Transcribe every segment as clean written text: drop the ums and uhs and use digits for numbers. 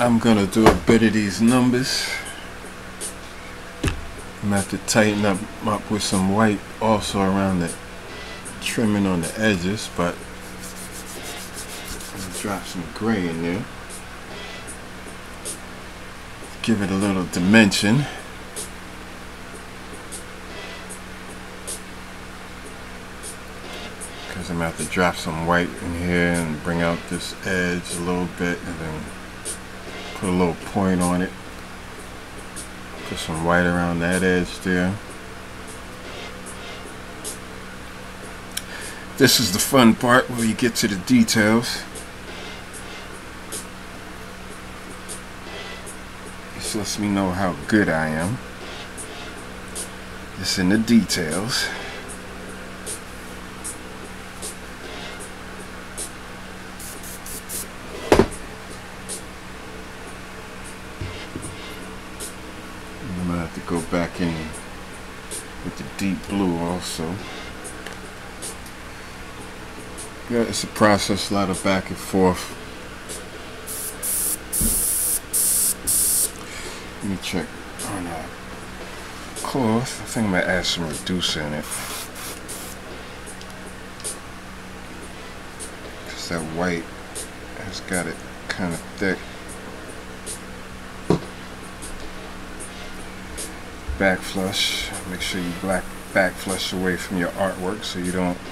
I'm gonna do a bit of these numbers. I'm gonna have to tighten up with some white also around the trimming on the edges, but I'm gonna drop some gray in there. Give it a little dimension. Because I'm gonna have to drop some white in here and bring out this edge a little bit and then put a little point on it. Put some white around that edge there. This is the fun part where you get to the details. This lets me know how good I am. It's in the details. I'm gonna have to go back in with the deep blue also. Yeah, it's a process, a lot of back and forth. Let me check on that cloth. I think I'm gonna add some reducer in it. Cause that white has got it kind of thick. Back flush. Make sure you back flush away from your artwork so you don't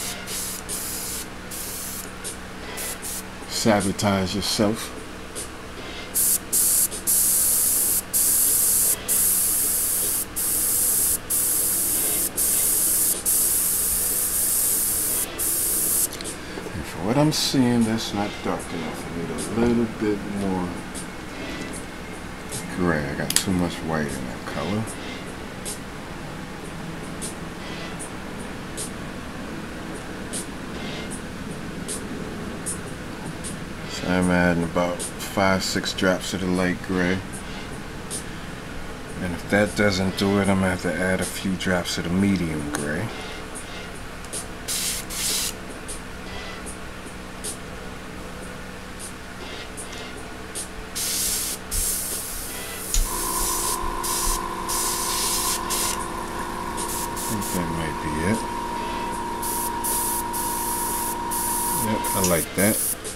sabotage yourself. And for what I'm seeing, that's not dark enough. I need a little bit more gray. I got too much white in that color. So I'm adding about 5-6 drops of the light gray. And if that doesn't do it, I'm going to have to add a few drops of the medium gray. That might be it. Yep, I like that.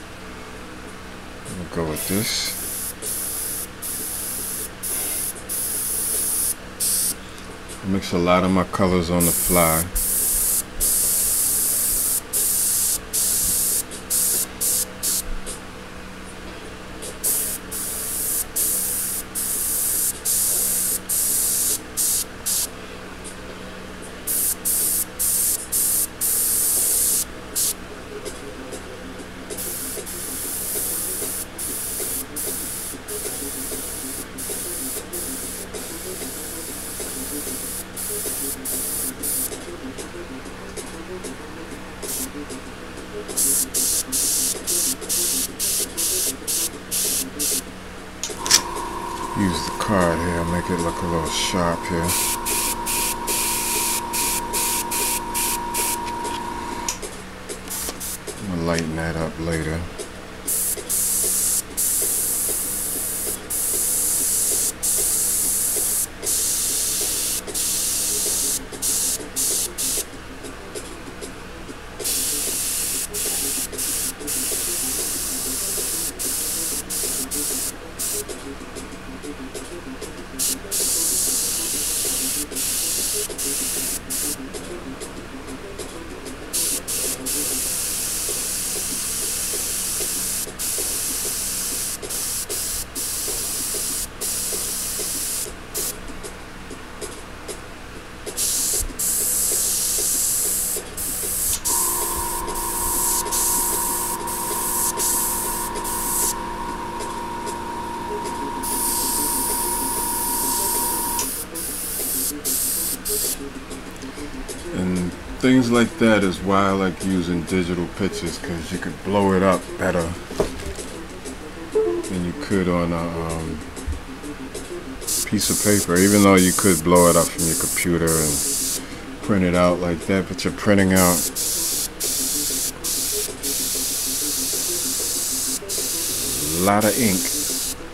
We'll go with this. I mix a lot of my colors on the fly. Use the card here, make it look a little sharp here. I'm gonna lighten that up later. And things like that is why I like using digital pictures, because you could blow it up better than you could on a piece of paper, even though you could blow it up from your computer and print it out like that, but you're printing out a lot of ink.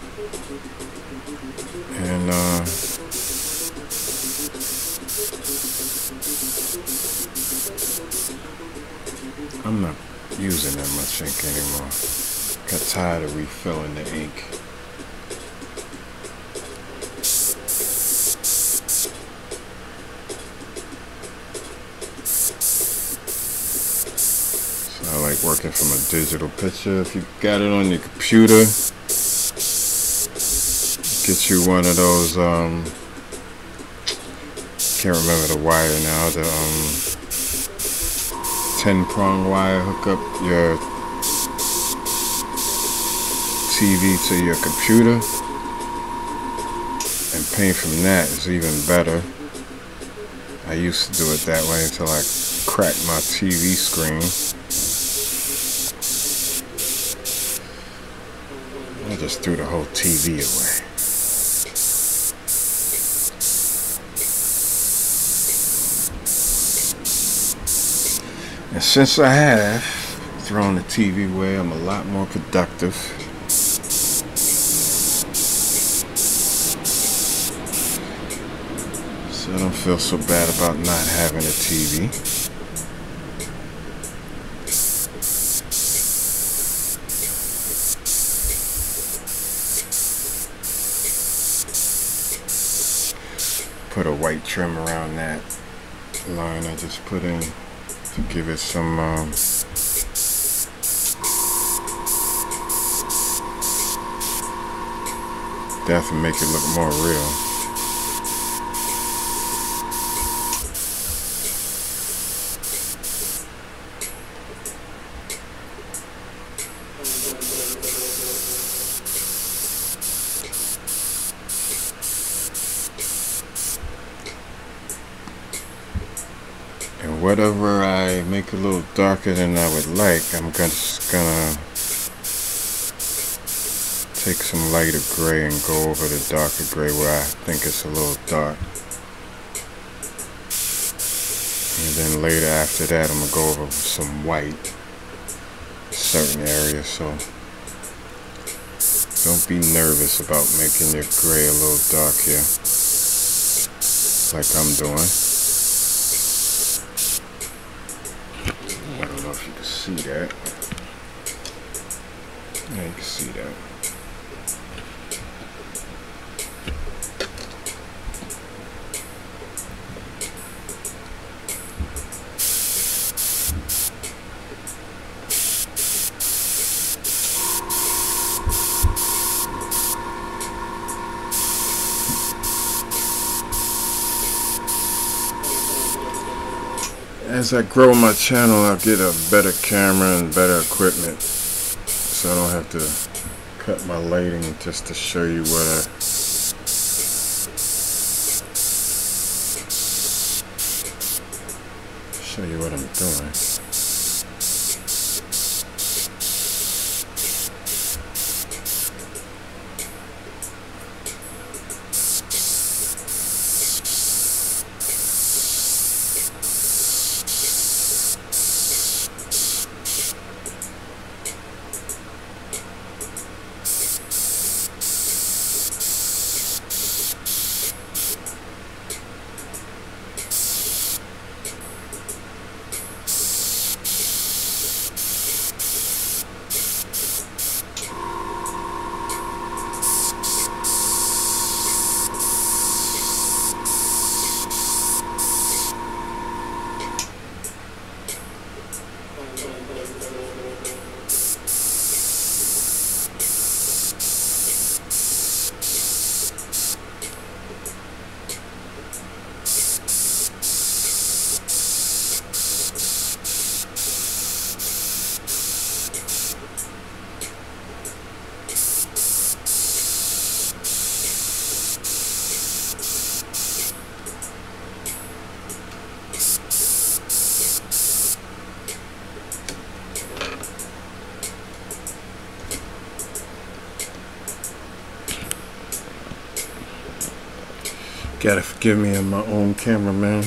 I'm not using that much ink anymore. Got tired of refilling the ink. So I like working from a digital picture. If you got it on your computer, get you one of those, can't remember the wire now, the 10-prong wire, hook up your TV to your computer and paint from that is even better. I used to do it that way until I cracked my TV screen. I just threw the whole TV away. And since I have thrown the TV away, I'm a lot more productive. So I don't feel so bad about not having a TV. Put a white trim around that line I just put in to give it some depth and make it look more real. And whatever I make a little darker than I would like, I'm just gonna take some lighter gray and go over the darker gray where I think it's a little dark. And then later after that, I'm gonna go over some white in certain areas. So don't be nervous about making your gray a little dark here, like I'm doing. I don't know if you can see that. Yeah, you can see that. As I grow my channel, I'll get a better camera and better equipment, so I don't have to cut my lighting just to show you what I'm doing. Gotta forgive me, I'm my own cameraman.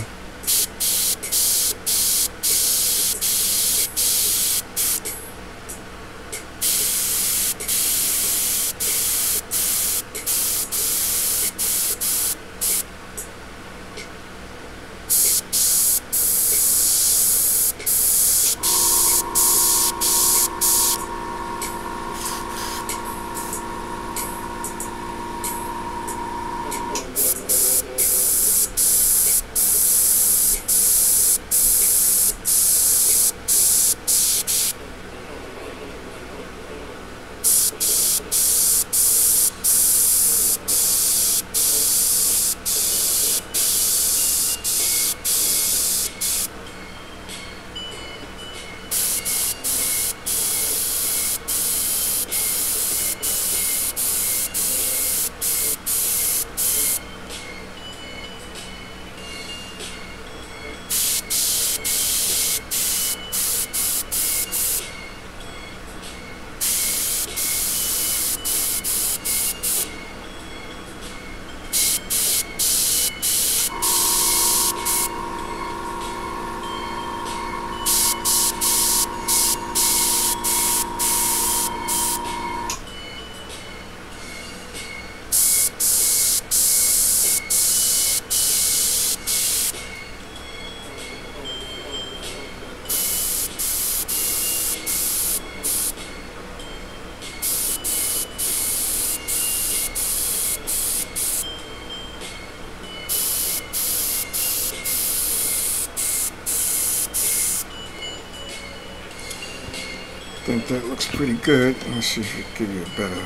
think that looks pretty good. Let's see if we can give you a better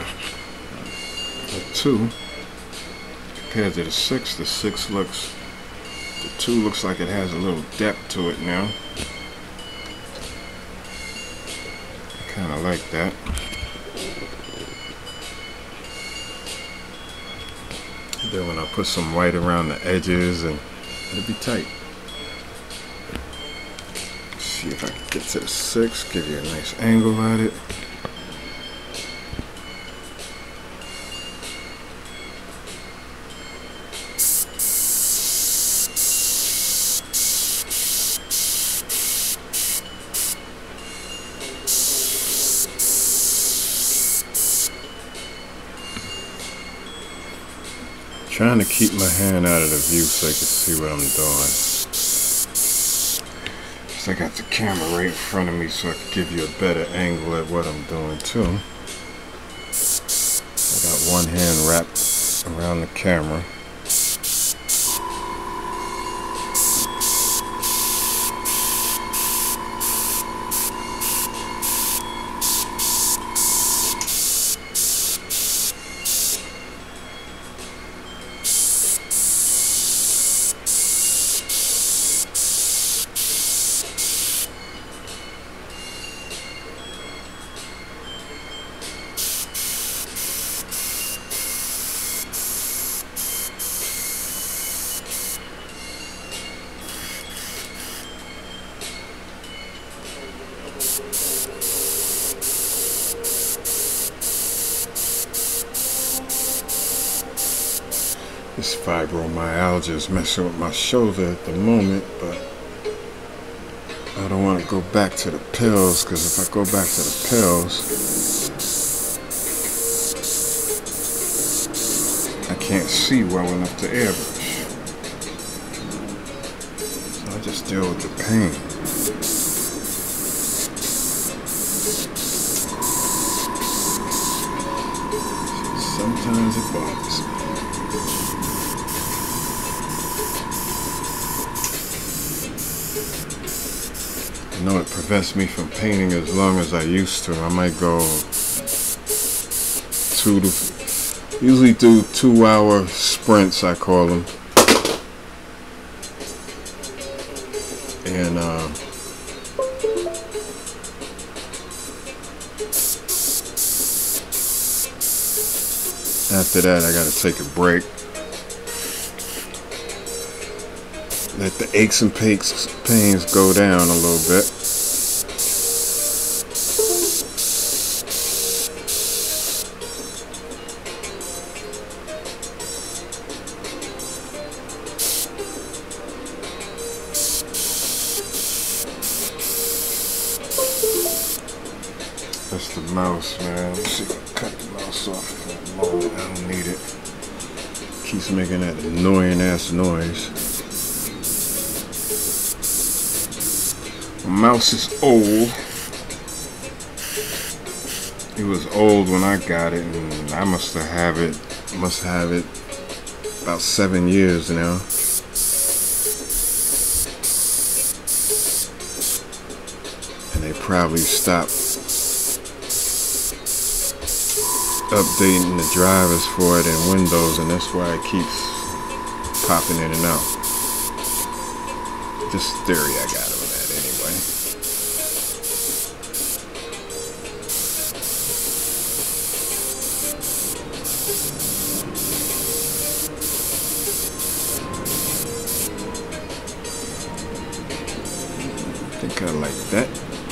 2 compared to the 6. The 6 looks, the 2 looks like it has a little depth to it now. Kind of like that. Then when I put some white around the edges, and it'll be tight. Let's see if I can get to the 6, give you a nice angle at it. Trying to keep my hand out of the view so I can see what I'm doing. So I got the camera right in front of me so I can give you a better angle at what I'm doing too. I got one hand wrapped around the camera. This fibromyalgia is messing with my shoulder at the moment, but I don't want to go back to the pills, because if I go back to the pills, I can't see well enough to airbrush. So I just deal with the pain. Sometimes it bothers me. I know it prevents me from painting as long as I used to. I might go usually do 2-hour sprints, I call them. And after that I gotta take a break. Let the aches and pains go down a little bit. That's the mouse, man. Let's see if I can cut the mouse off for a moment. I don't need it. Keeps making that annoying ass noise. My mouse is old. It was old when I got it, and I must have it about 7 years now. And they probably stopped updating the drivers for it in Windows, and that's why it keeps popping in and out. Just theory I got on that anyway. I think I like that.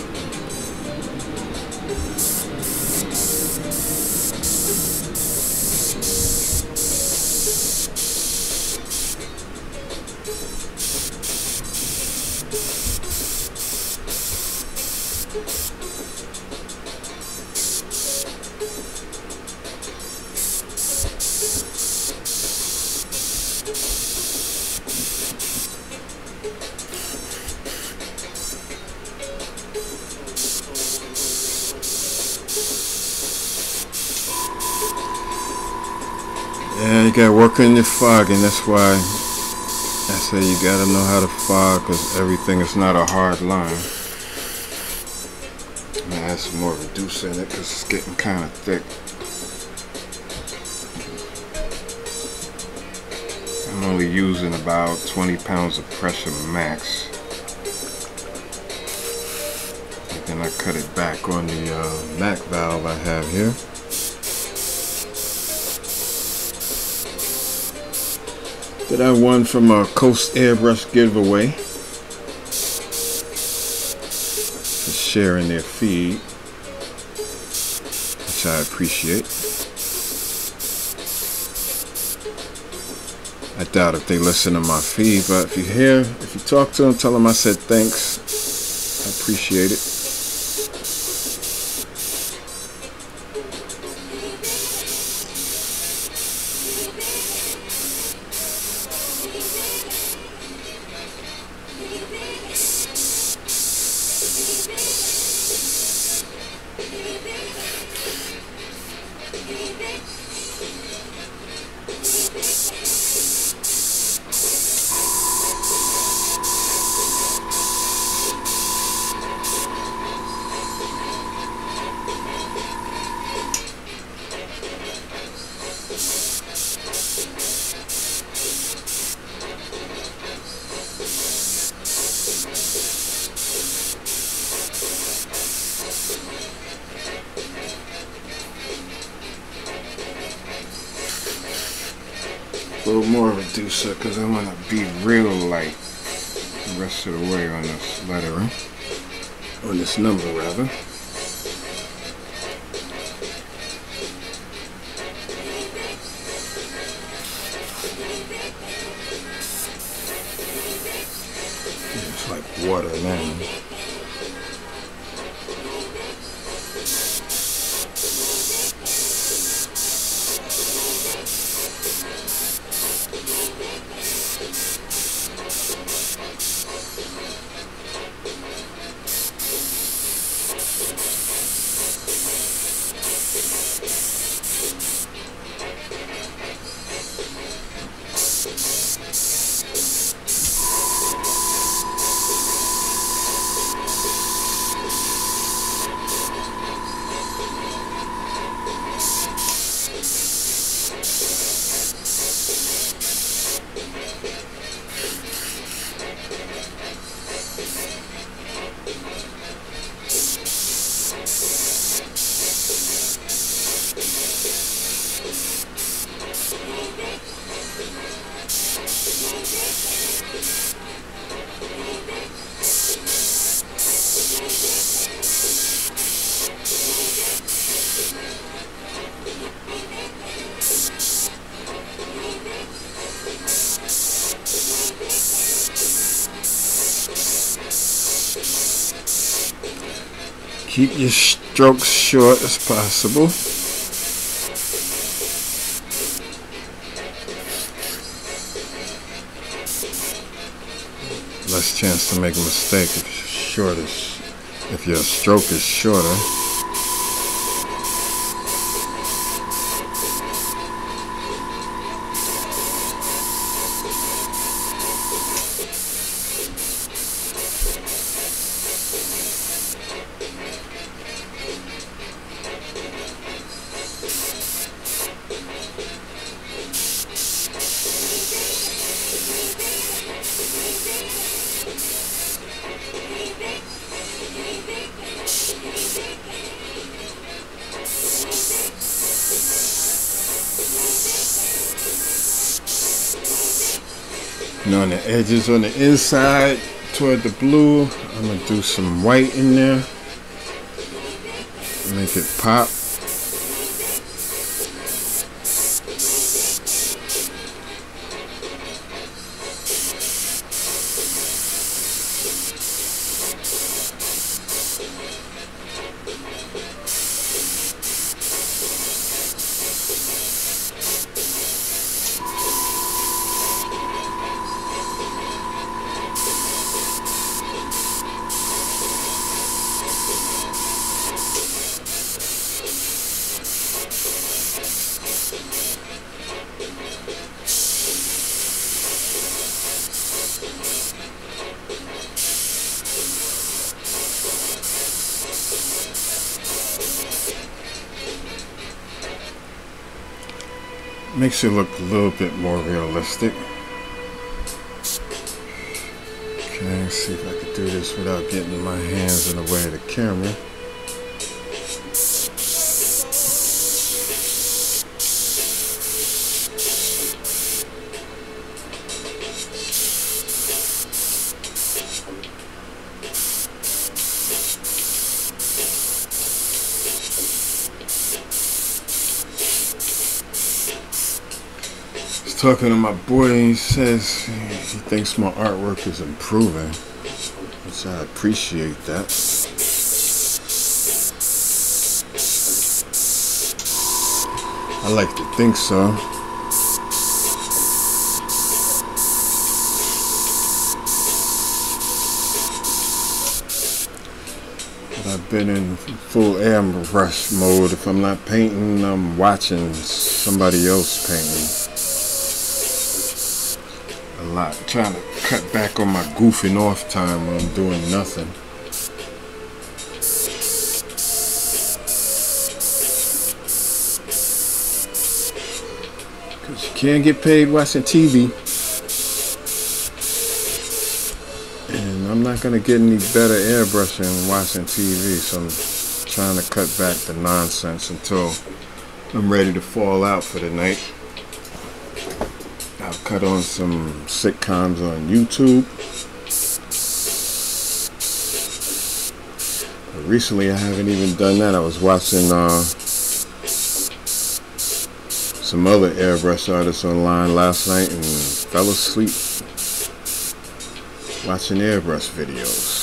Yeah, you gotta work on your fogging. That's why I say you gotta know how to fog, because everything is not a hard line. I'm gonna add some more reducer in it because it's getting kind of thick. I'm only using about 20 pounds of pressure max. And then I cut it back on the Mac valve I have here. That I won from a Coast Airbrush giveaway. For sharing their feed, which I appreciate. I doubt if they listen to my feed, but if you talk to them, tell them I said thanks. I appreciate it. A little more reducer because I want to be real light the rest of the way on this lettering, on this number rather. It's like water now. Keep your strokes short as possible. Less chance to make a mistake if your stroke is shorter. And on the edges on the inside toward the blue, I'm going to do some white in there. Make it pop. Makes it look a little bit more realistic. Okay, let's see if I can do this without getting my hands in the way of the camera. Talking to my boy, he says he thinks my artwork is improving, which I appreciate that. I like to think so. But I've been in full airbrush mode. If I'm not painting, I'm watching somebody else painting. A lot, trying to cut back on my goofing off time when I'm doing nothing. Because you can't get paid watching TV. And I'm not going to get any better airbrushing watching TV, so I'm trying to cut back the nonsense until I'm ready to fall out for the night. I'll cut on some sitcoms on YouTube. But recently I haven't even done that. I was watching some other airbrush artists online last night and fell asleep watching airbrush videos.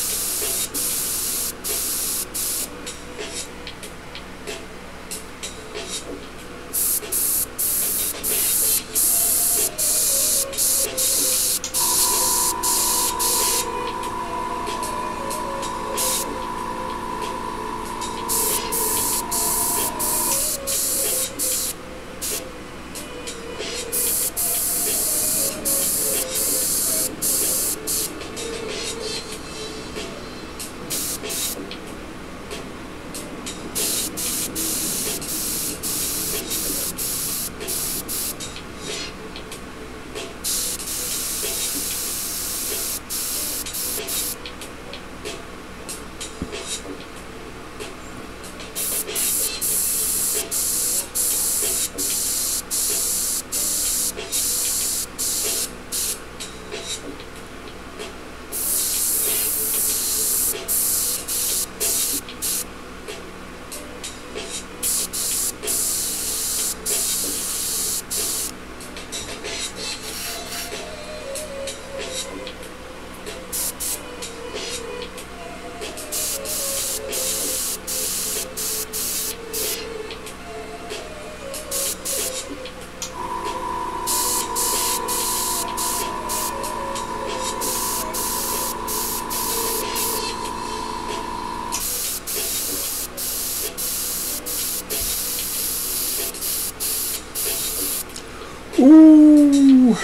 Ooh,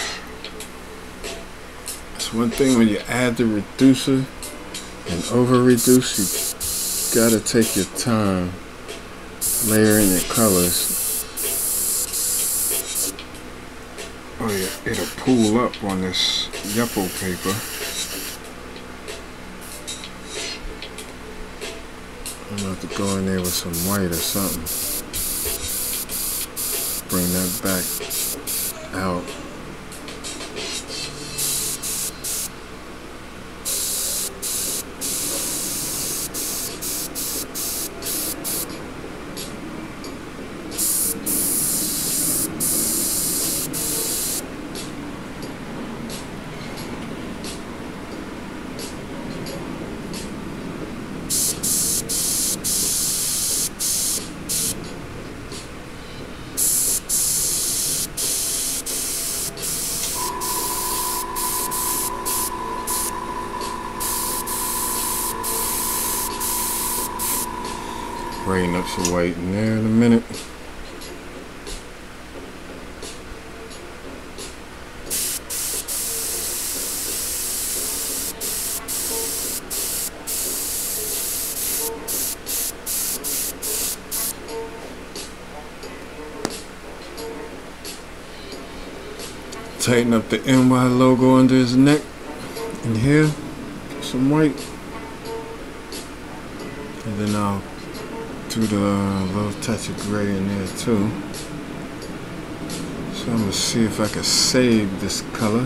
that's one thing when you add the reducer and over reduce, you gotta take your time layering your colors, or it'll pool up on this Yupo paper. I'm gonna have to go in there with some white or something. Bring that back out. Brighten up some white in there in a minute. Tighten up the NY logo under his neck. And here, some white. And then I'll do the little touch of gray in there too. So I'm going to see if I can save this color.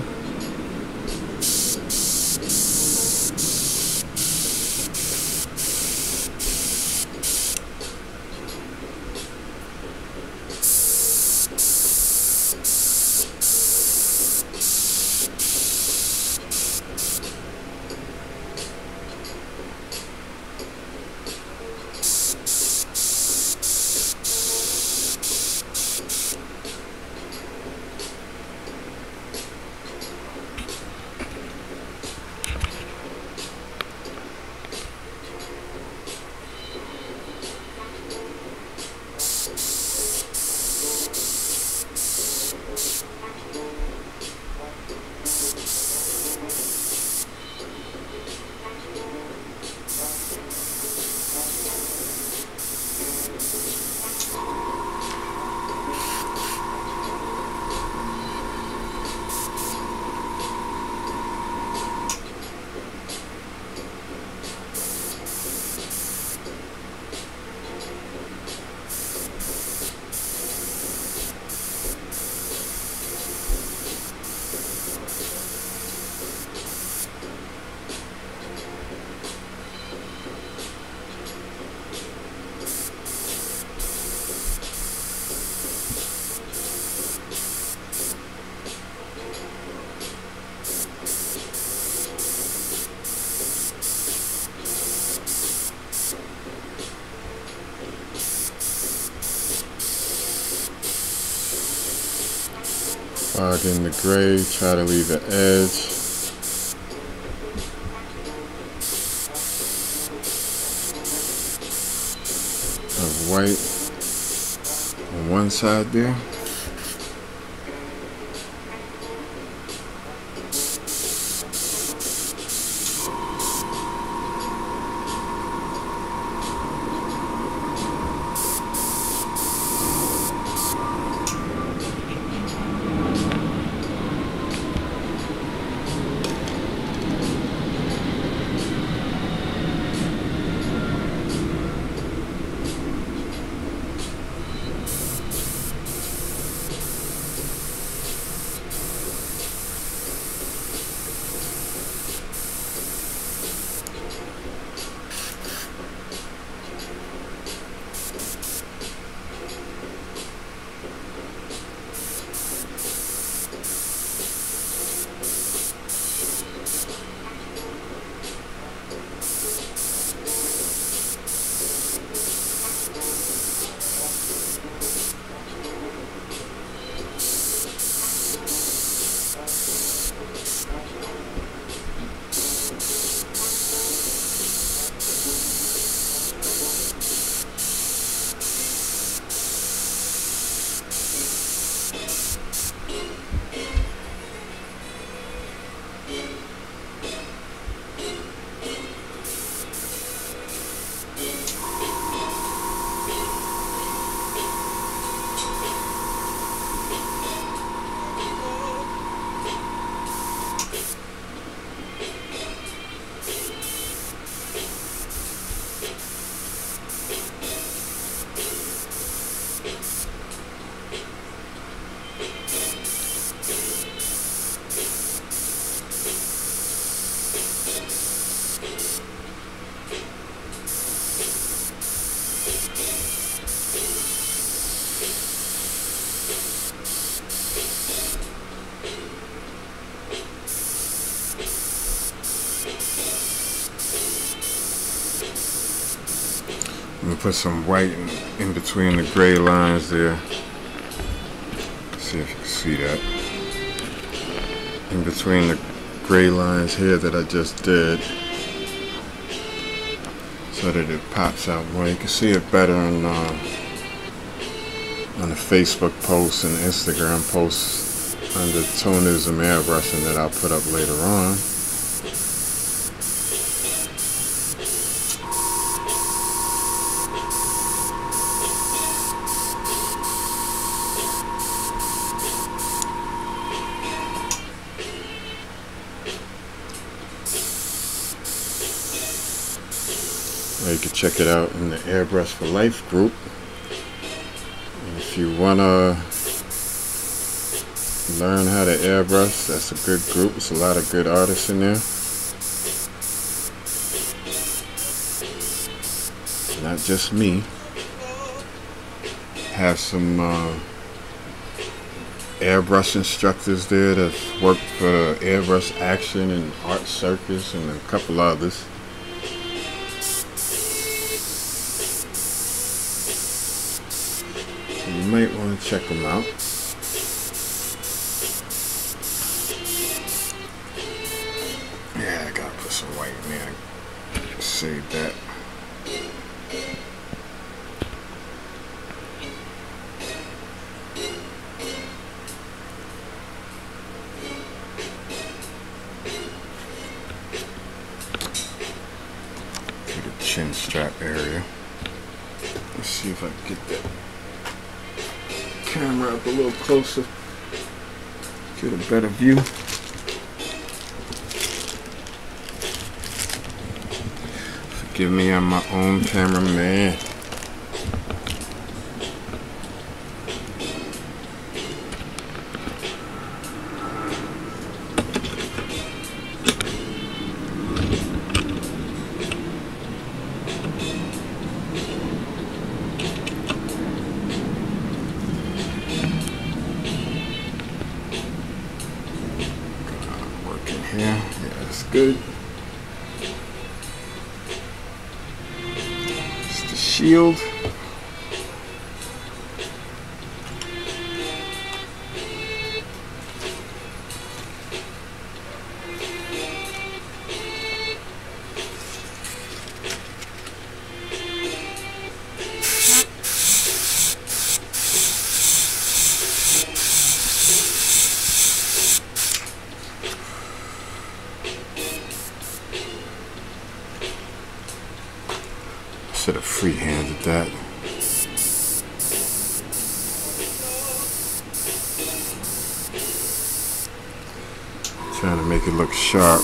Fog in the gray, try to leave the edge. Of white on one side there. I'm gonna put some white in between the gray lines there. See if you can see that. In between the gray lines here that I just did, so that it pops out more. You can see it better on the Facebook posts and Instagram posts under Toneism-Airbrushing that I'll put up later on. can check it out in the Airbrush for Life group. And if you wanna learn how to airbrush, that's a good group. There's a lot of good artists in there. Not just me. Have some airbrush instructors there that work for Airbrush Action and Art Circus and a couple others. So you might want to check them out. Yeah, I gotta put some white in there. Save that. Chin strap area. Let's see if I can get that camera up a little closer, get a better view. Forgive me, I'm my own cameraman. Yeah, that's good. It's the shield. Should have free-handed that. Trying to make it look sharp.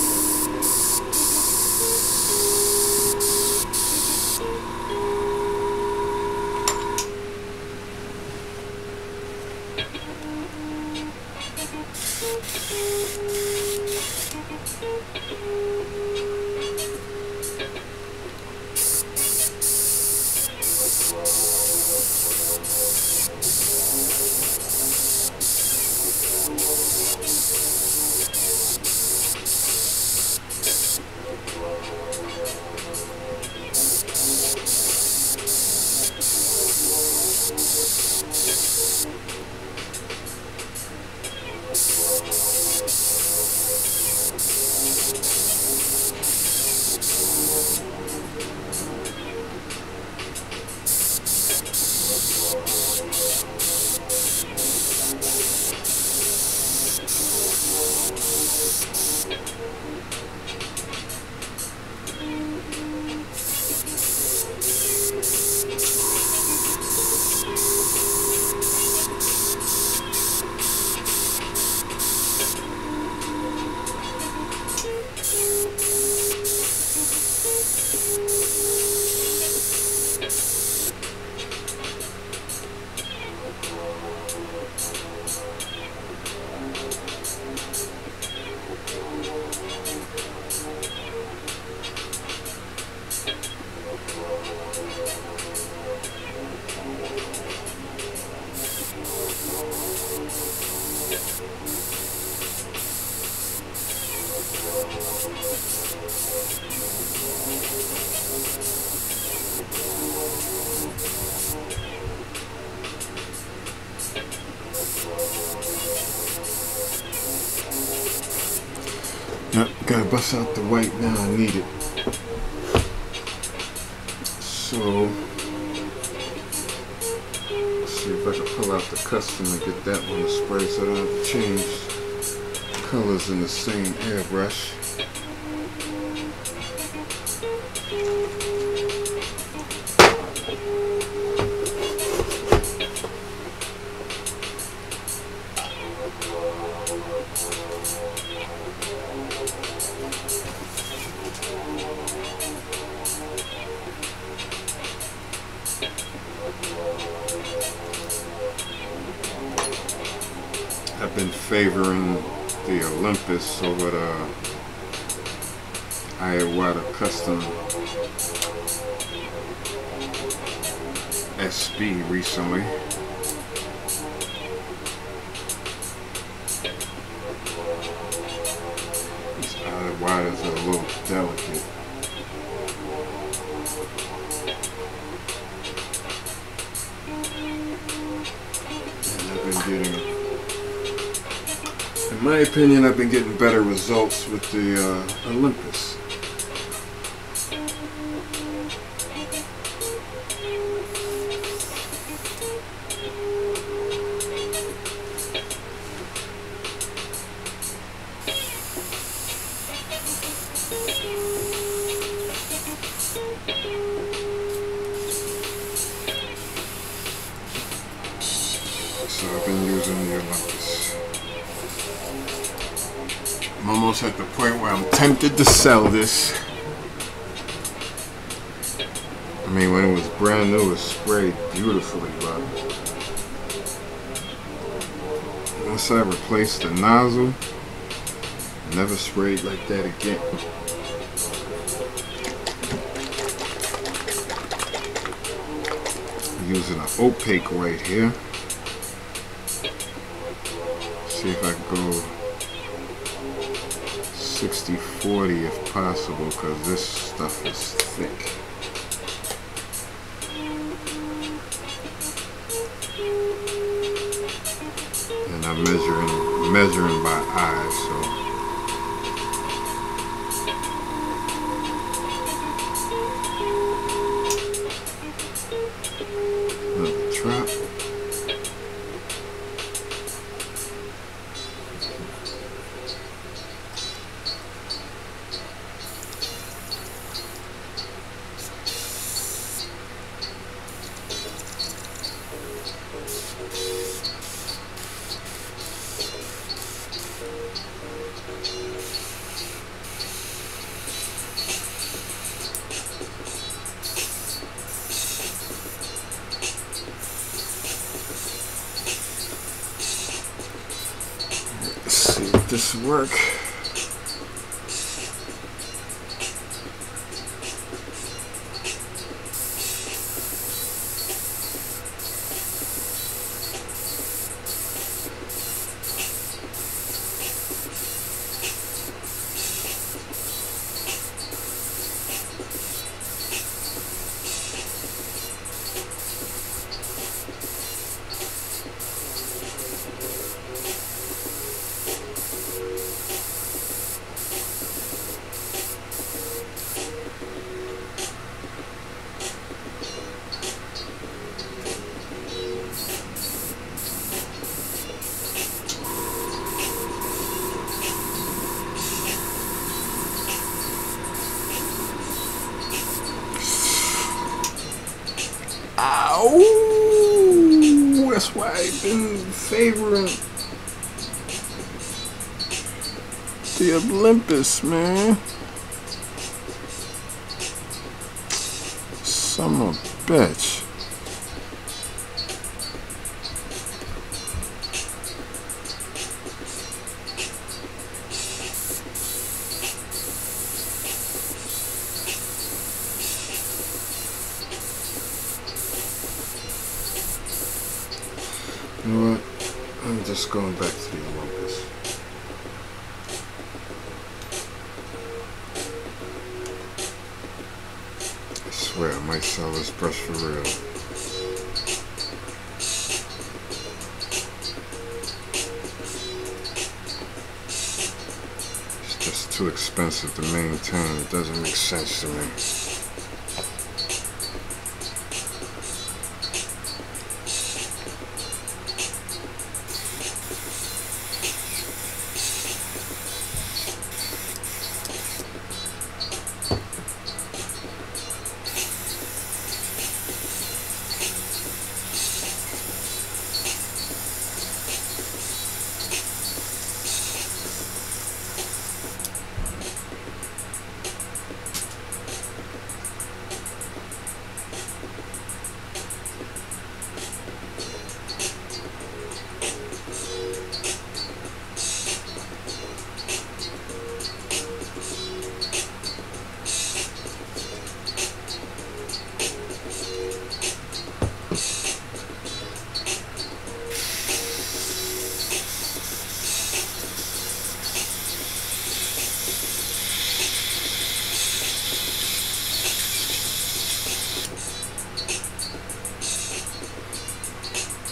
Yep, gotta bust out the white now, I need it. So, let's see if I can pull out the custom and get that one to spray so I don't have to change colors in the same airbrush. have been favoring the Olympus over the Iwata Custom SB recently. These Iwatas are a little delicate. In my opinion, I've been getting better results with the Olympus. So I've been using the Olympus. I'm almost at the point where I'm tempted to sell this. I mean, when it was brand new, it was sprayed beautifully, but once I replaced the nozzle, I never sprayed like that again. I'm using an opaque white here. See if I can go 60-40 if possible, because this stuff is thick. And I'm measuring by eye, so another drop. This work. Ow! That's why I've been favoring the Olympus, man. Son of a bitch. You know what? I'm just going back to the Olympus. I swear I might sell this brush for real. It's just too expensive to maintain. It doesn't make sense to me.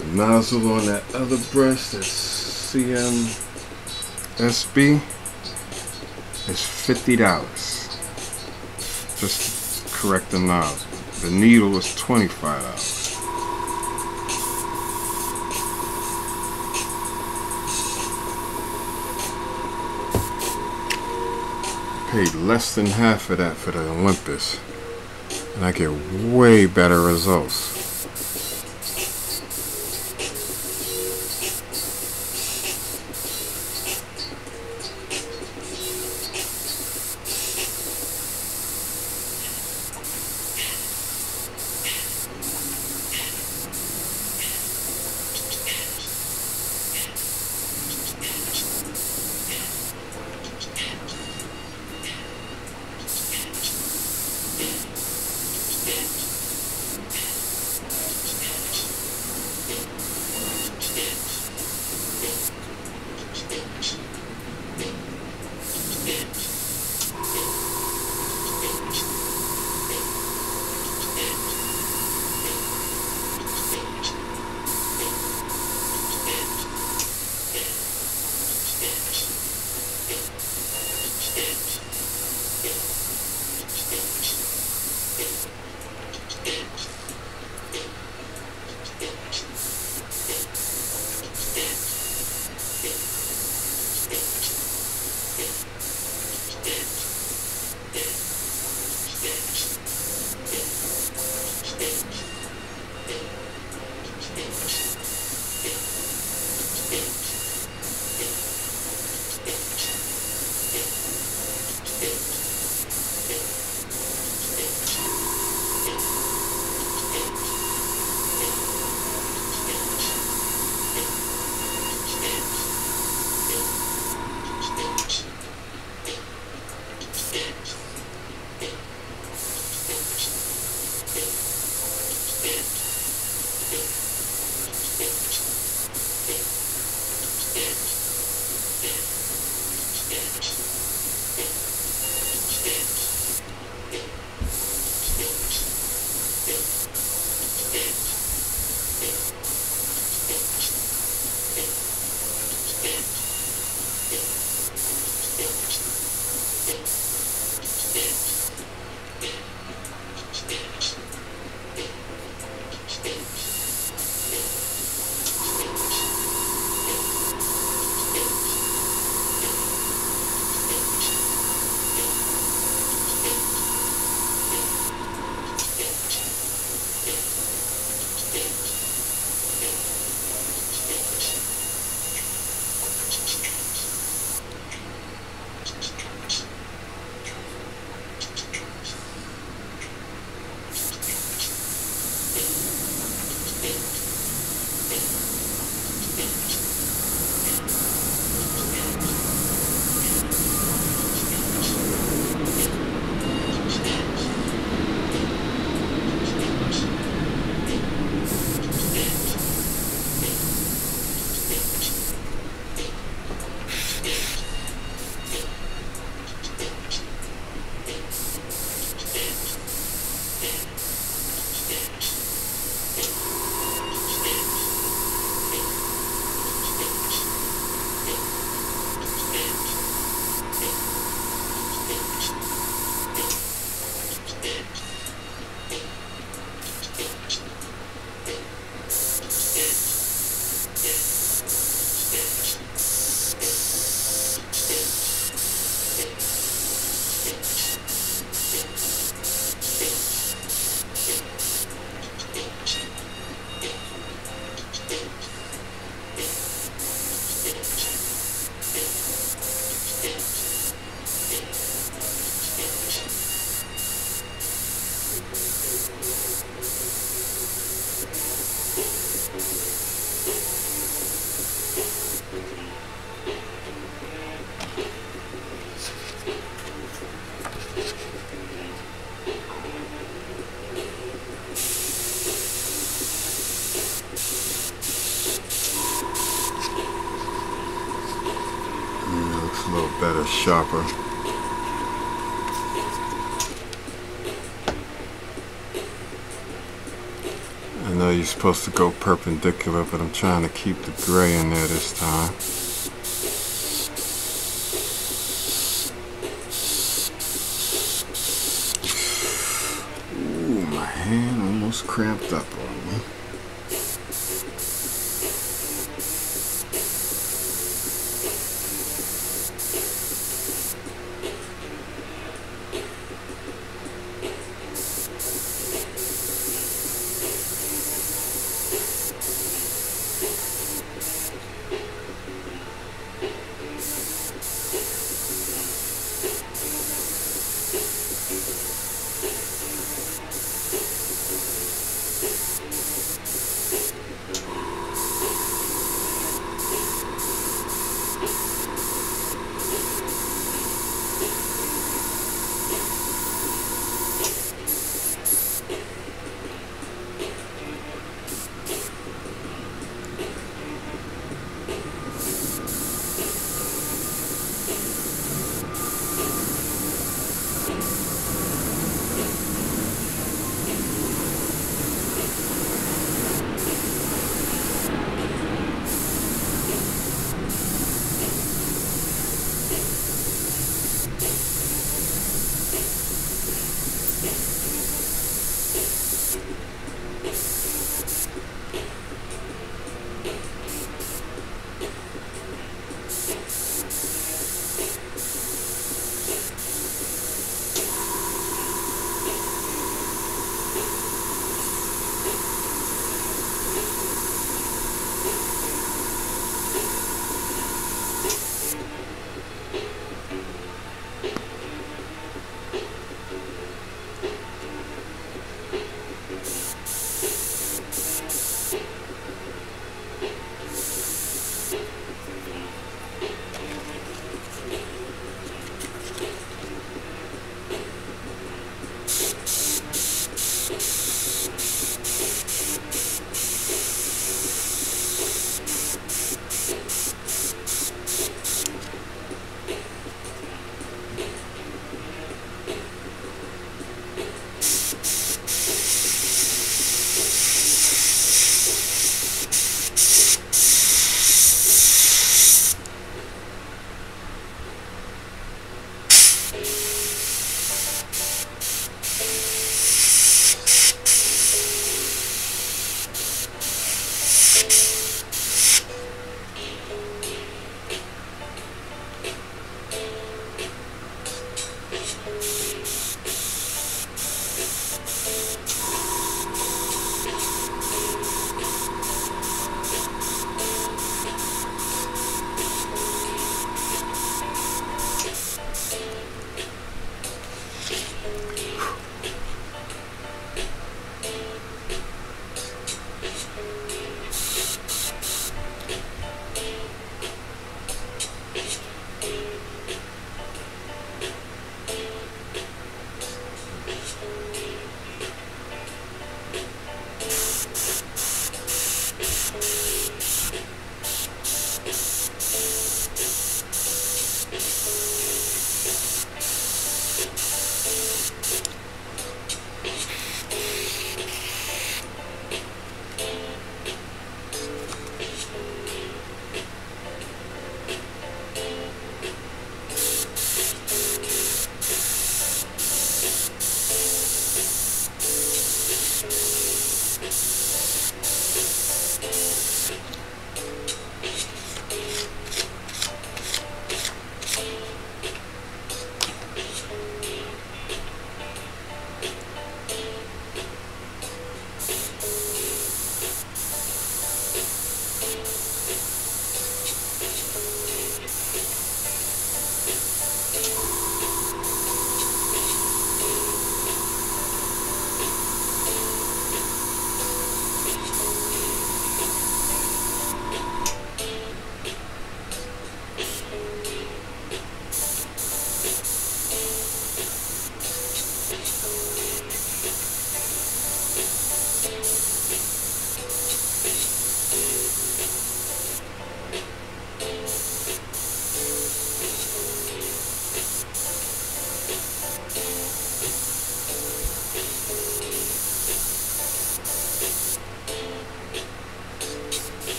The nozzle on that other brush, that's CMSB, is $50. Just to correct the nozzle. The needle is $25. Paid less than half of that for the Olympus, and I get way better results. a little better, sharper. And know you're supposed to go perpendicular, but I'm trying to keep the gray in there this time. Ooh, my hand almost cramped up on me.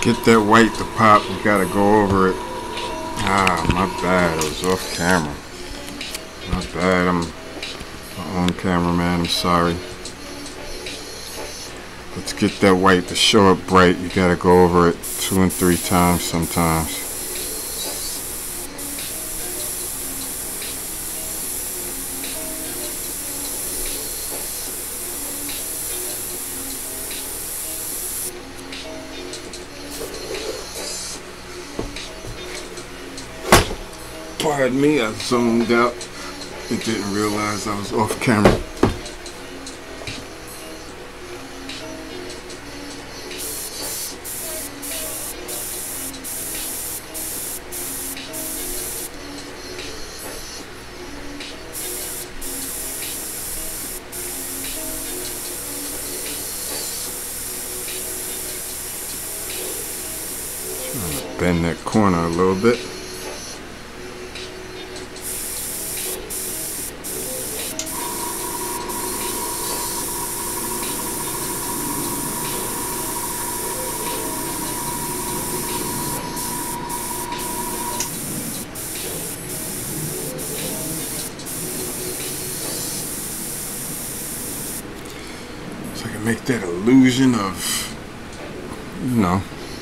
get that white to pop, you gotta go over it. Ah, my bad, it was off camera. My bad, I'm my own cameraman, I'm sorry. But to get that white to show up bright, you gotta go over it 2 and 3 times sometimes. Pardon me, I zoomed out and didn't realize I was off camera. Trying to bend that corner a little bit. So I can make that illusion of, you know,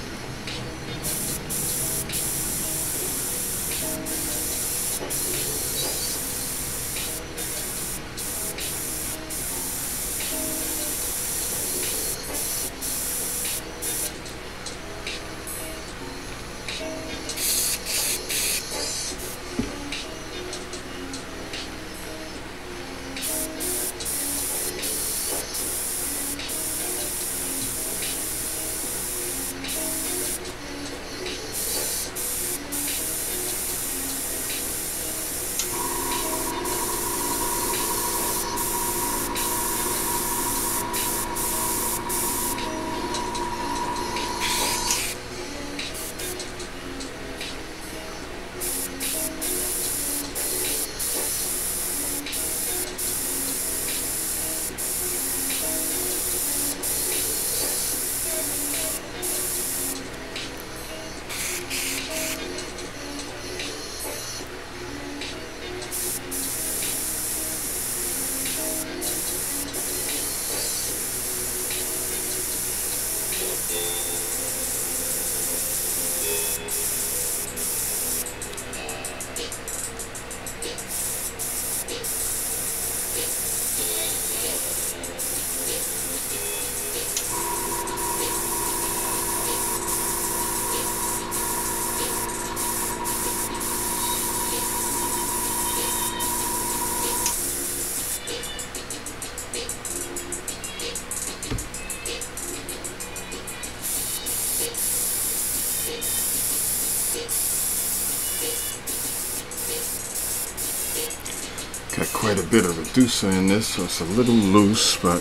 got quite a bit of reducer in this, so it's a little loose, but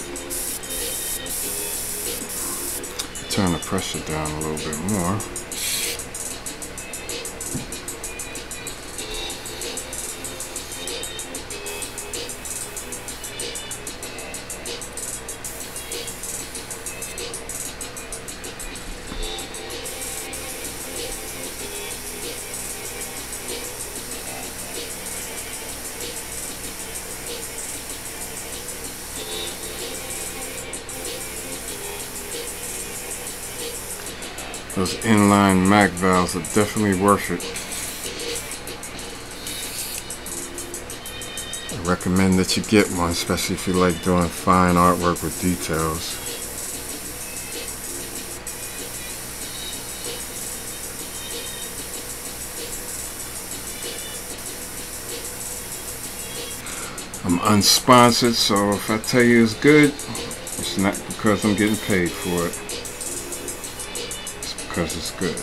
turn the pressure down a little bit more. Those inline mag valves are definitely worth it. I recommend that you get one, especially if you like doing fine artwork with details. I'm unsponsored, so if I tell you it's good, it's not because I'm getting paid for it. Because it's good.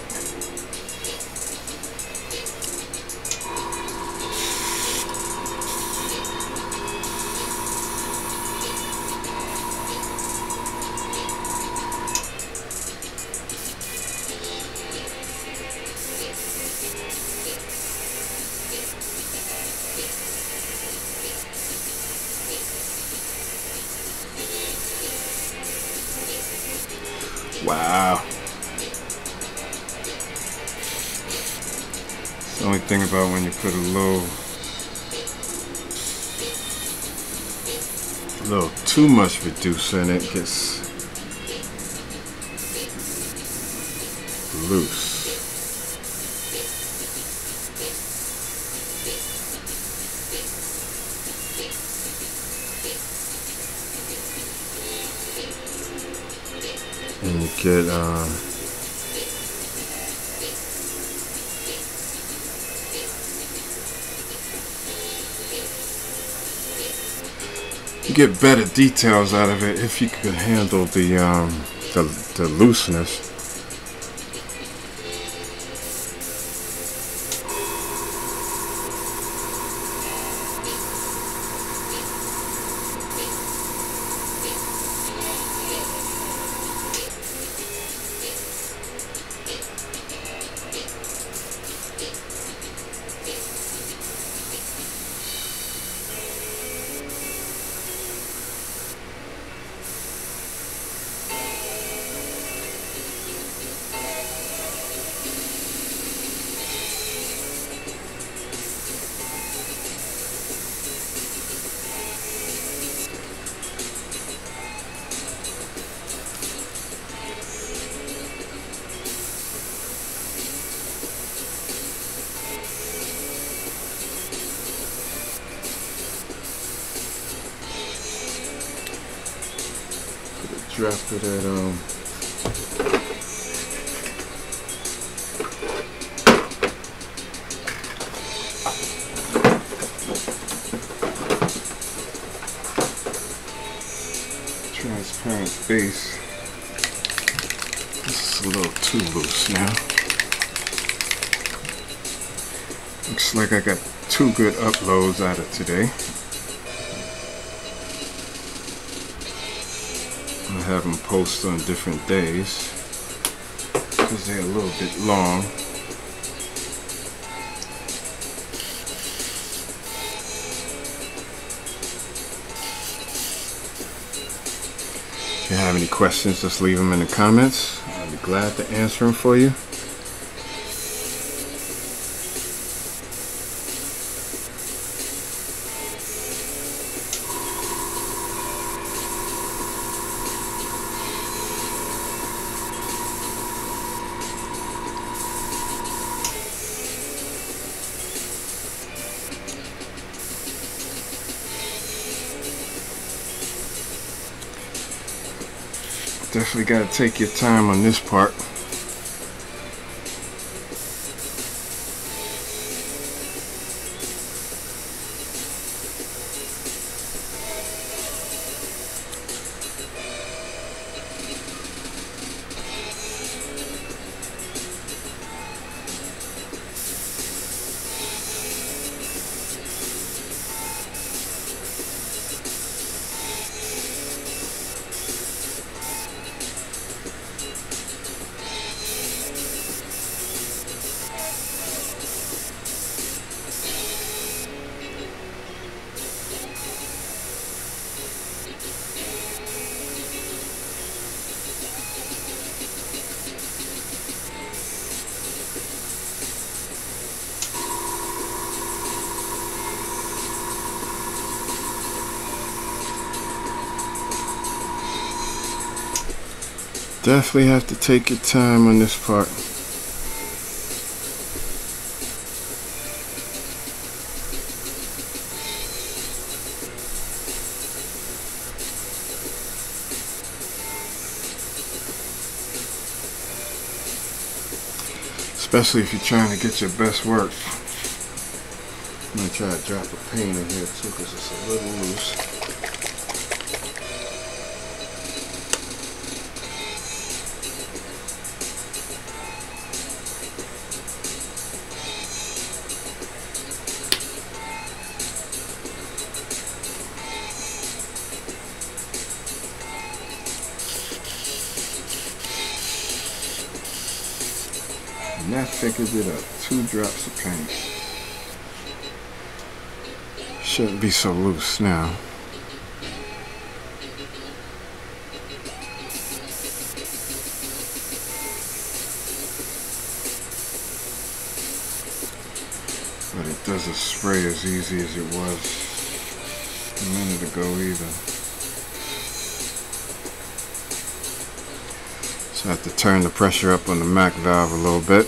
Wow. thing about when you put a little too much reducer in it, gets loose. And you get better details out of it if you could handle the looseness. Drop it at transparent base. This is a little too loose now. Looks like I got 2 good uploads out of today. I have them post on different days because they're a little bit long. If you have any questions, just leave them in the comments. I'll be glad to answer them for you. Definitely got to take your time on this part. Definitely have to take your time on this part. Especially if you're trying to get your best work. I'm going to try to drop a pane in here too because it's a little loose. And that thickens it up. 2 drops of paint. Shouldn't be so loose now. doesn't spray as easy as it was a minute ago either. So I have to turn the pressure up on the Mac valve a little bit.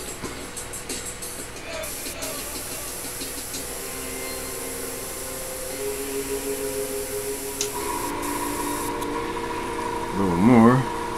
A little more.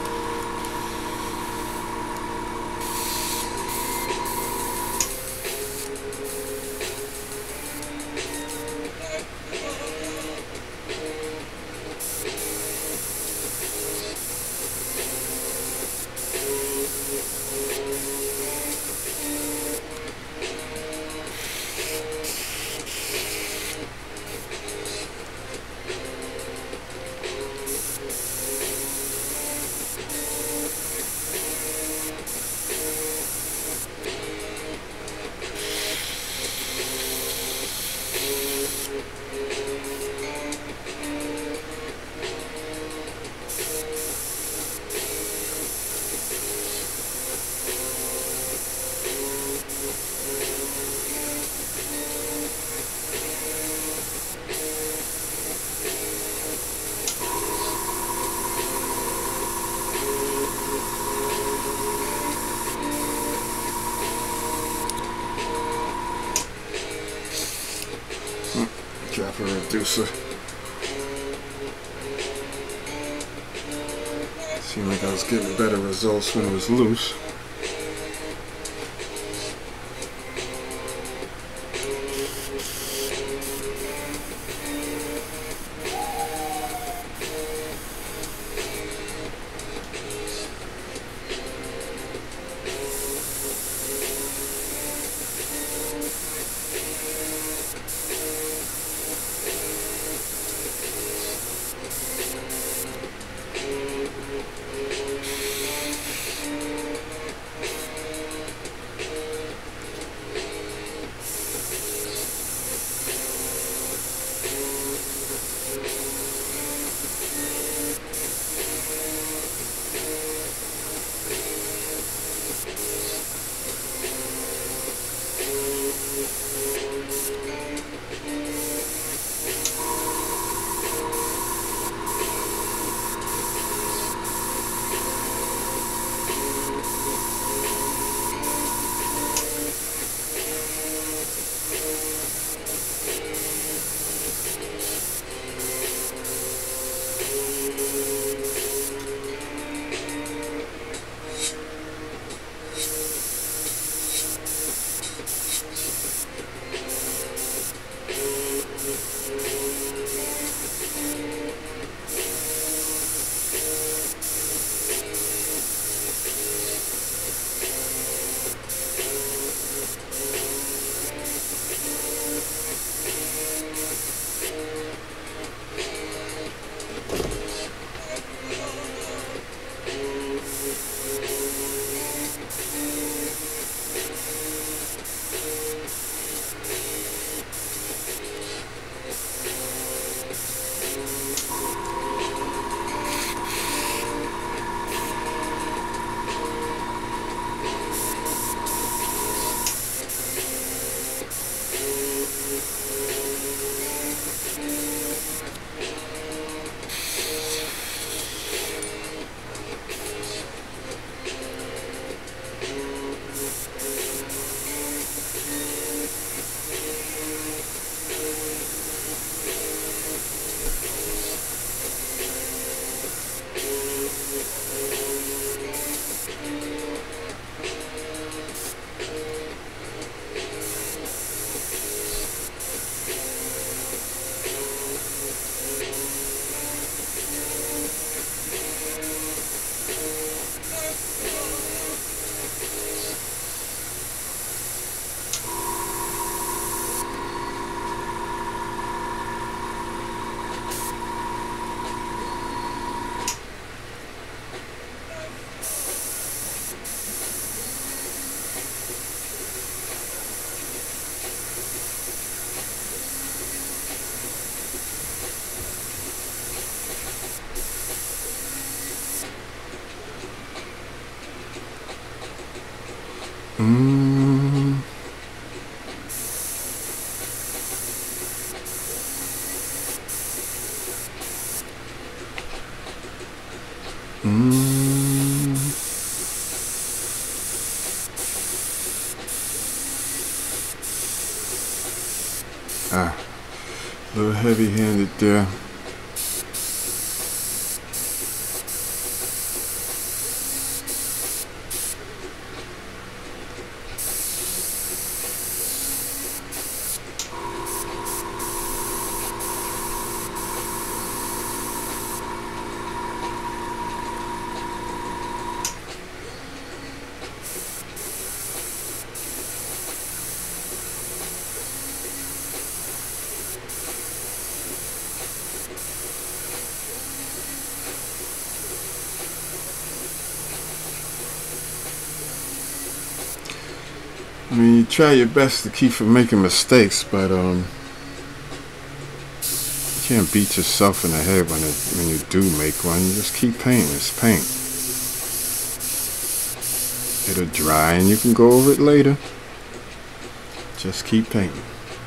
Trapper reducer. Seemed like I was getting better results when it was loose. A little heavy-handed there. I mean, you try your best to keep from making mistakes, but you can't beat yourself in the head when you do make one. You just keep painting. It's paint. It'll dry and you can go over it later. Just keep painting.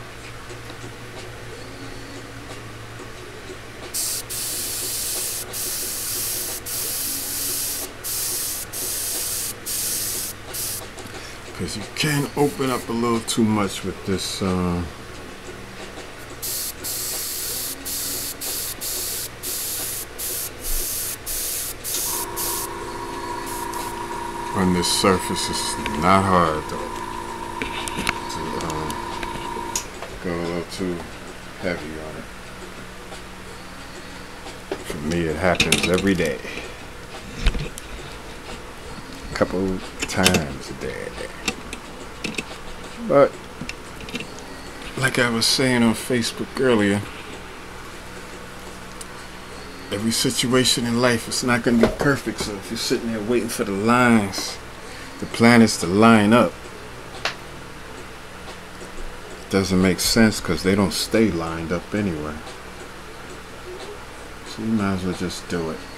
Because you can open up a little too much with this on this surface. It's not hard though to go a little too heavy on it. For me, it happens every day, a couple times a day. But like I was saying on Facebook earlier, every situation in life is not going to be perfect. So if you're sitting there waiting for the planets to line up, it doesn't make sense because they don't stay lined up anyway. So you might as well just do it.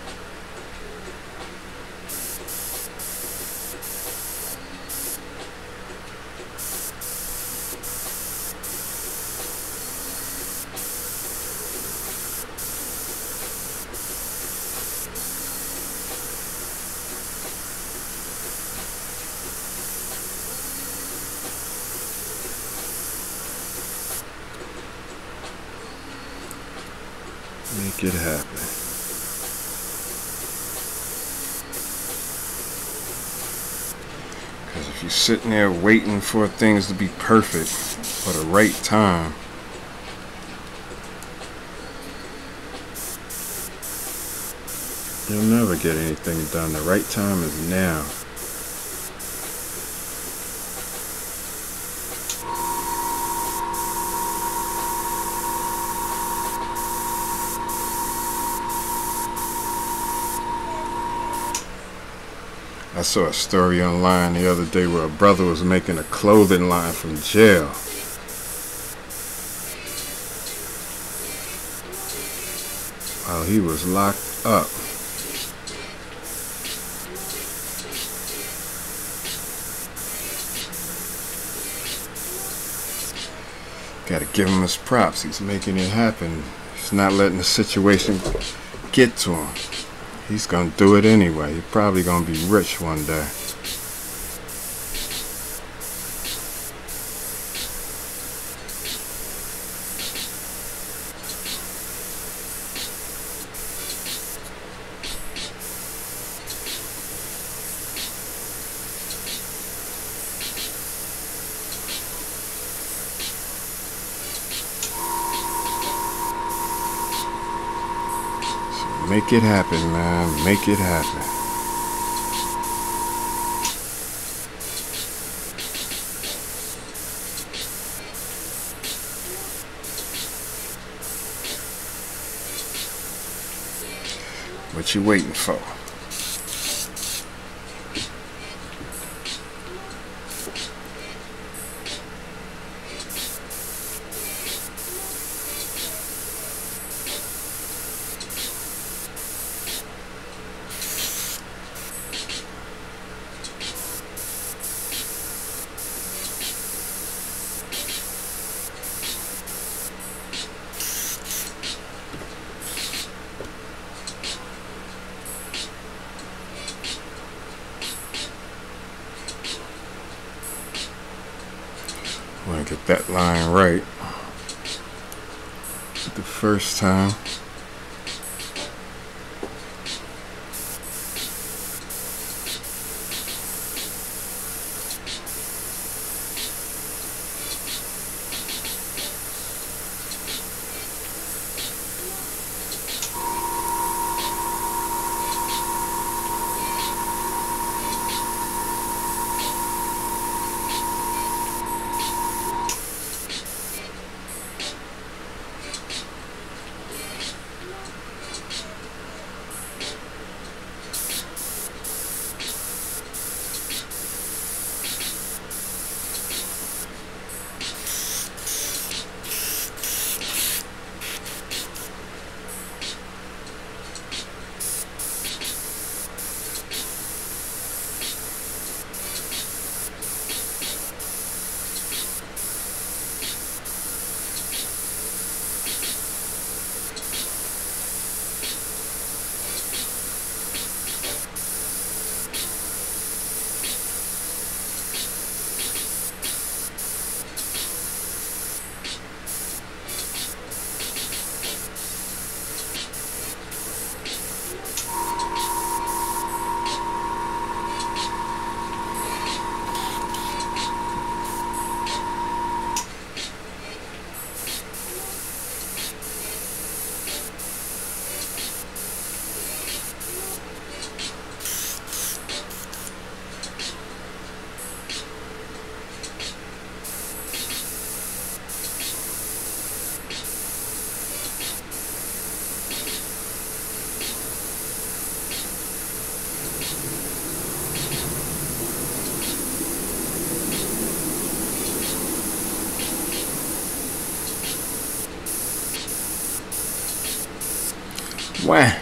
Make it happen. Because if you're sitting there waiting for things to be perfect for the right time, you'll never get anything done. The right time is now. I saw a story online the other day where a brother was making a clothing line from jail. While he was locked up. Gotta give him his props. He's making it happen. He's not letting the situation get to him. He's gonna do it anyway. He's probably gonna be rich one day. Make it happen, man. Make it happen. What you waiting for? get that line right the first time. Wow.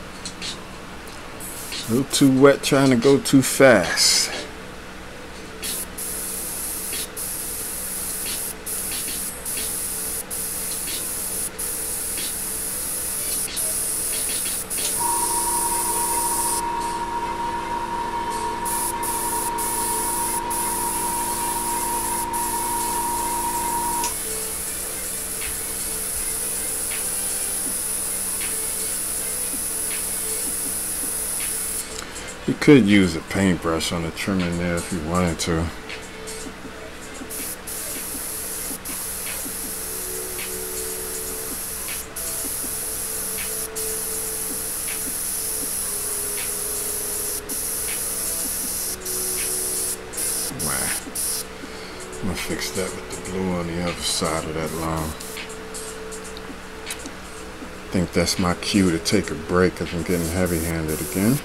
A little too wet, trying to go too fast. You could use a paintbrush on the trim in there if you wanted to. Wow. I'm gonna fix that with the blue on the other side of that line. I think that's my cue to take a break because I'm getting heavy-handed again.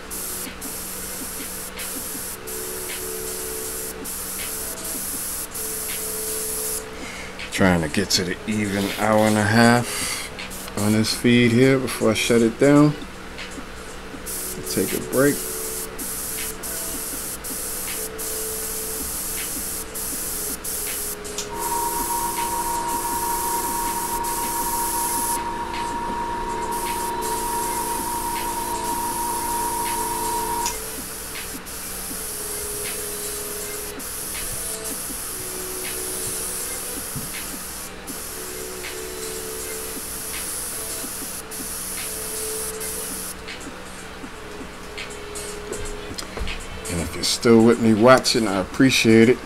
Trying to get to the even hour and a half on this feed here before I shut it down. Take a break. And if you're still with me watching, I appreciate it.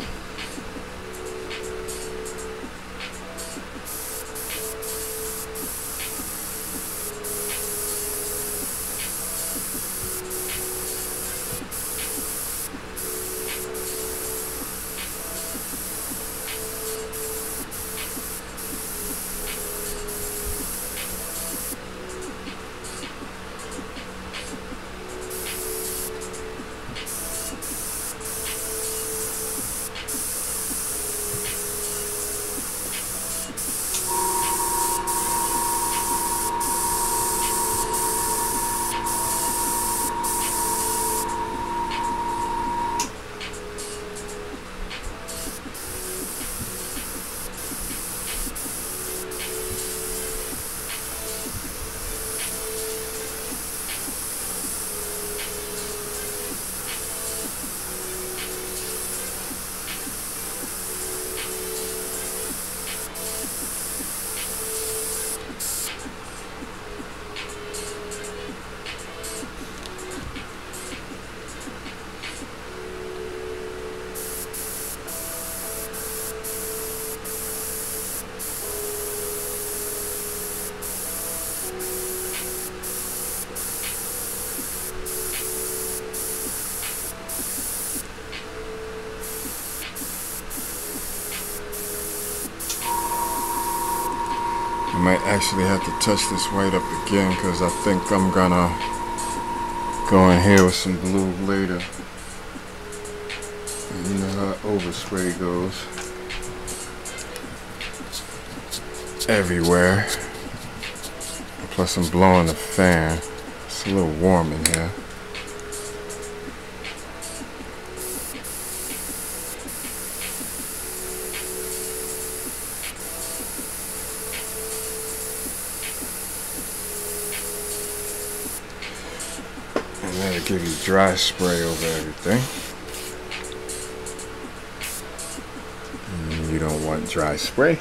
I might actually have to touch this white up again because I think I'm gonna go in here with some blue later. And you know how overspray goes everywhere. Plus I'm blowing the fan. It's a little warm in here. And that'll give you dry spray over everything. And you don't want dry spray.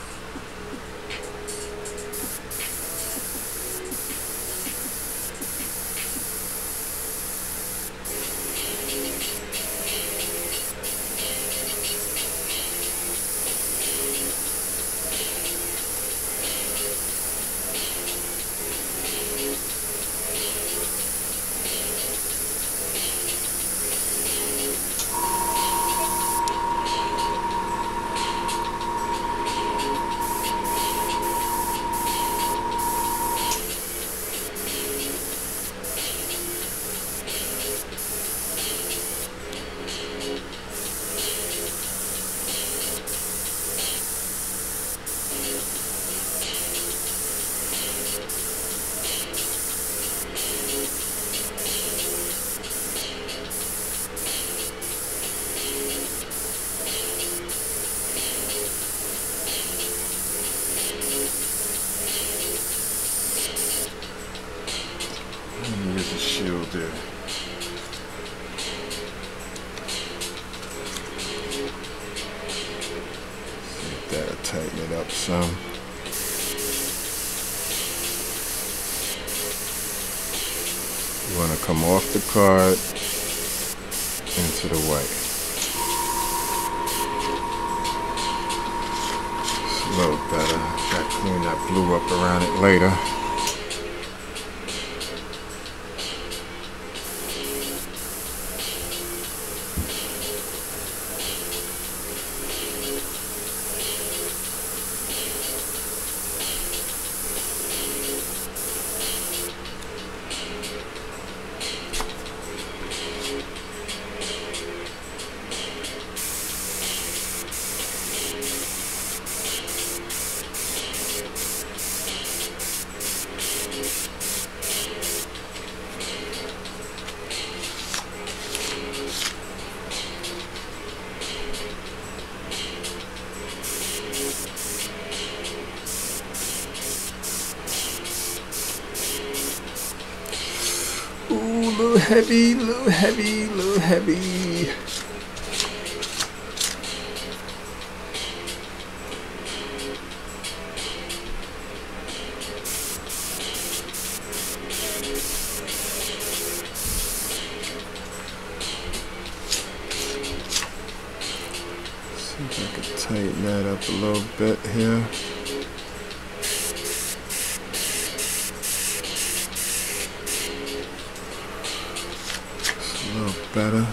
Use a shield there. See if that'll tighten it up some. You want to come off the card into the white. It's a little better. Got to clean that blue up around it later. Little heavy, little heavy, little heavy. See if I can tighten that up a little bit here. A little better.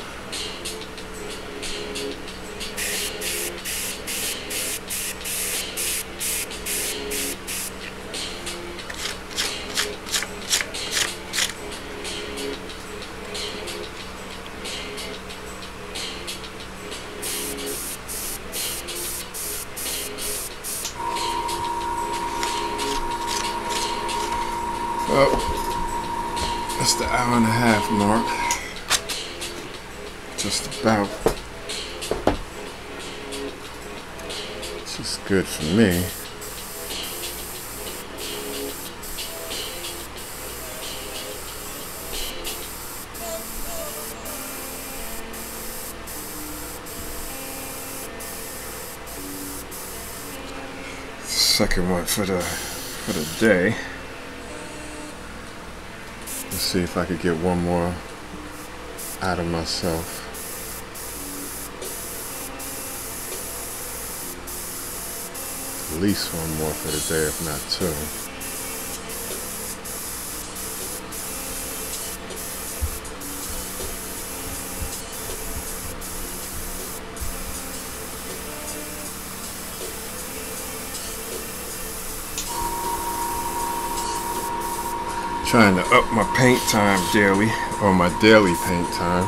Well, that's the hour and a half mark. Just about. This is good for me. Second one for the day. Let's see if I could get one more out of myself. At least one more for the day, if not two. Trying to up my paint time daily, or my daily paint time.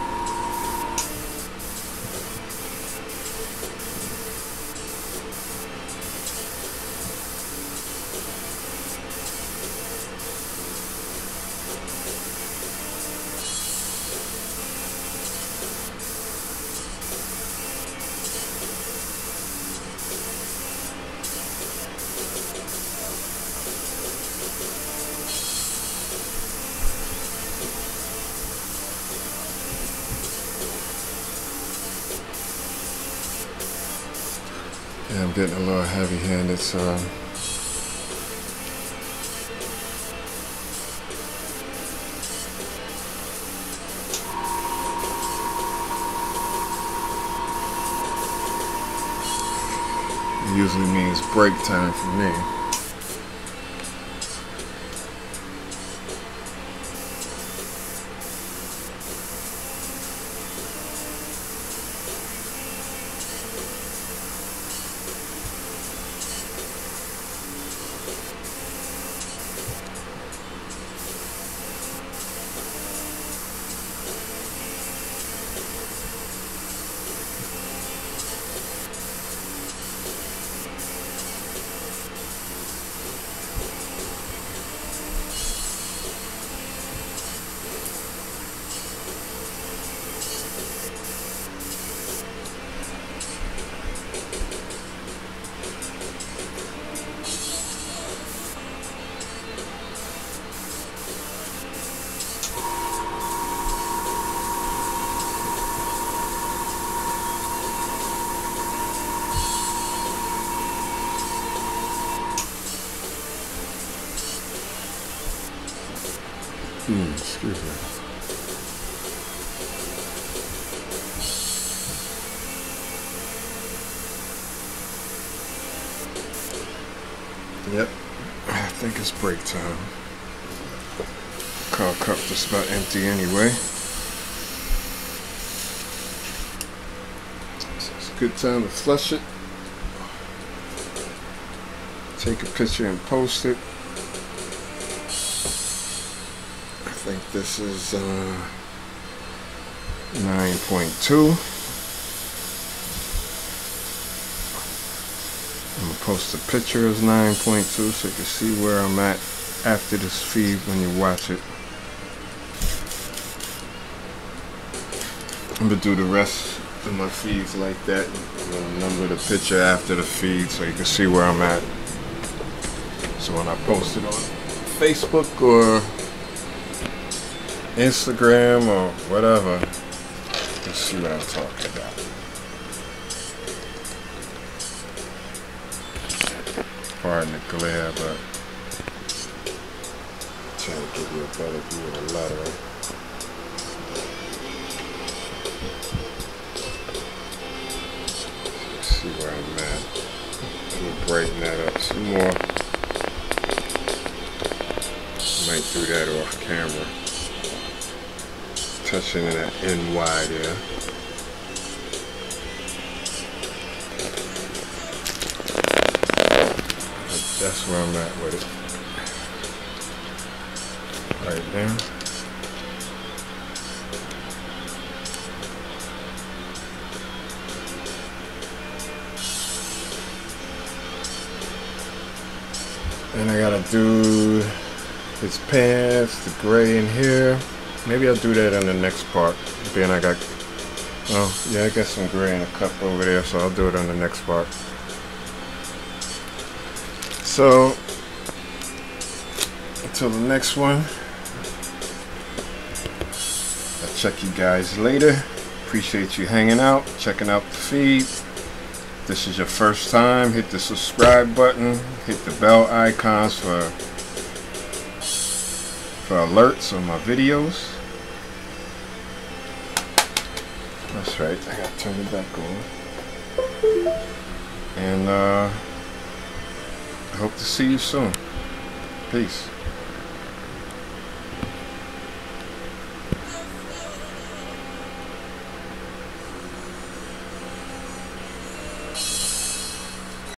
Yeah, I'm getting a little heavy-handed, so it usually means break time for me. Excuse me. Yep, I think it's break time. Car cup just about empty anyway. So it's a good time to flush it. Take a picture and post it. I think this is 9.2. I'm gonna post a picture as 9.2 so you can see where I'm at after this feed when you watch it. I'm gonna do the rest of my feeds like that. I'm gonna number the picture after the feed so you can see where I'm at. So when I post it on Facebook or Instagram or whatever, you see what I'm talking about. Pardon the glare, but I'm trying to give you a better view of the lettering. Let's see where I'm at. I'm gonna brighten that up some more. Might do that off camera. Touching that NY there. That's where I'm at with it. Right there. And I gotta do his pants, the gray in here. Maybe I'll do that in the next part. Being I got, oh yeah, I got some gray in a cup over there, so I'll do it on the next part. So, until the next one, I'll check you guys later. Appreciate you hanging out, checking out the feed. If this is your first time, hit the subscribe button, hit the bell icons for alerts on my videos. That's right, I gotta turn it back on. And I hope to see you soon. Peace.